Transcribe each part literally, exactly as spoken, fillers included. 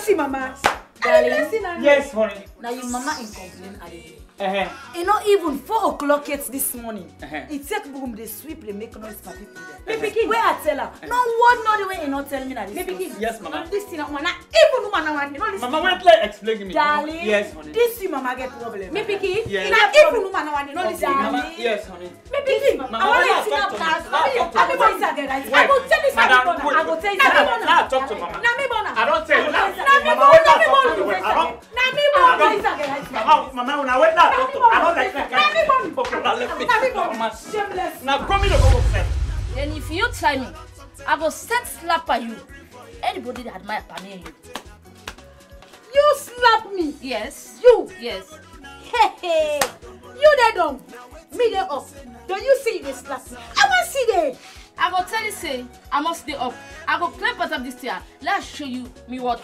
see mama. Darling. Yes, honey. Now your mama in complain at the Uh-huh. It's not even four o'clock yet this morning. Uh-huh. It take boom, they sweep, they make noise for people there. Baby, where I tell her, no word, not the way you not tell me that this. baby, yes, mama. This thing, mama, even woman, I want you. Mama, wait, let explain to me. Darling, yes, honey. This you mama get problem. Baby, yes. now even woman, I want you. No, listen, Mama, yes, honey. baby, Mama, I want now to talk see to me. now. Now talk to me. Everybody say again, right? I will tell you something. Madam, wait, I will tell you now- something. now talk to mama. Now me bona. I don't tell you now. Now me Mama, bona. wait, Now me now talk bona. to me. I don't- Now me bona. Say it again, right? Mama, Mama, when I wait now, talk to me. I don't like that kind Now me of bona. Okay, now let me. Now me bona. Mama, Shameless. now come in the go first. Then if you try me, I go set slap at you. Anybody that admire me you. You slap me. Yes. You. Yes. Hey, hey. You there dumb. Me there up. Don't you see this slap me? I want to see there. I go tell you say I must stay up. I go climb part of this tier. Let's show you me what.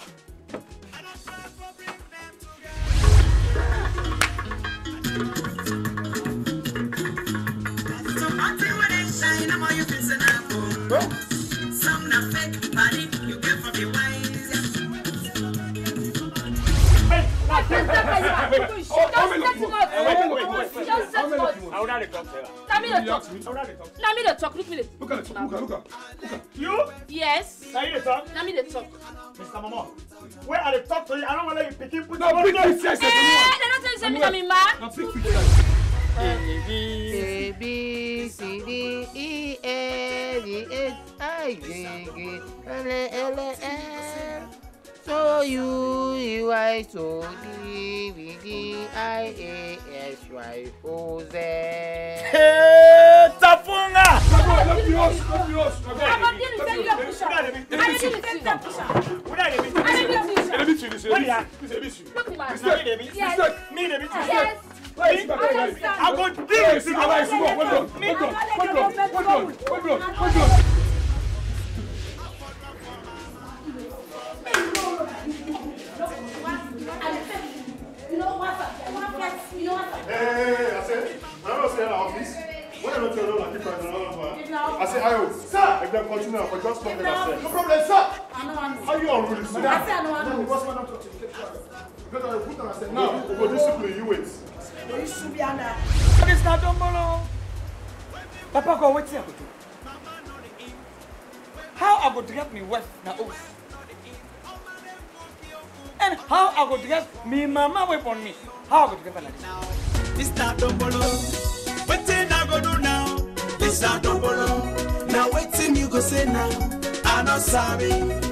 Some not fake, but you get from the wise. Just set him up. Wait, wait, wait, wait. Just set him up. I would not talk to her. Now me the talk. I would not talk. Now me the talk. Look me the Look at it, look at it, look at it. You? Yes. Now you the talk? Now me the talk. Mister Mama, where are the talk to you? I don't want to let you pick him. Put No, big fish, yes, Eh, yes, they don't tell you say me I'm in man. no, big fish, yes. A B C D E F G H I J K L L M. So you U I so D V D I A S Y O Z. Hey, Tafunga! Let me host, let me host. I'm not going to tell you a push-up. I'm not going to tell you a push-up. What are you doing? I'm not going to Let me see this, What let is me see this. Look me man. Mistake, Yes. mistake. Me, the bitch. Yes. Wait, back, wait, wait. I'm going to Hey, do see, now, wait, see, hold on, hold on, hold on, hold on, hold on, hold on, hold on. You know what? You know what? Hey, I said, I'm not saying office. When I don't tell you, I keep trying I say, Ayo, sir, if they continue, I just talk about it. No problem, sir. I know I'm How you all really so? I say I know I'm What's my number? Because I put on, I said, now, for discipline, you wait. You should be under. It's not Dombolo. Papa, go wait here. How I go dress me wife na oath? And how I go dress me mama wait on me? How I go dress her like this? This not Dombolo. What thing I go do now? This not Dombolo. Now waiting you go say now. I not sorry.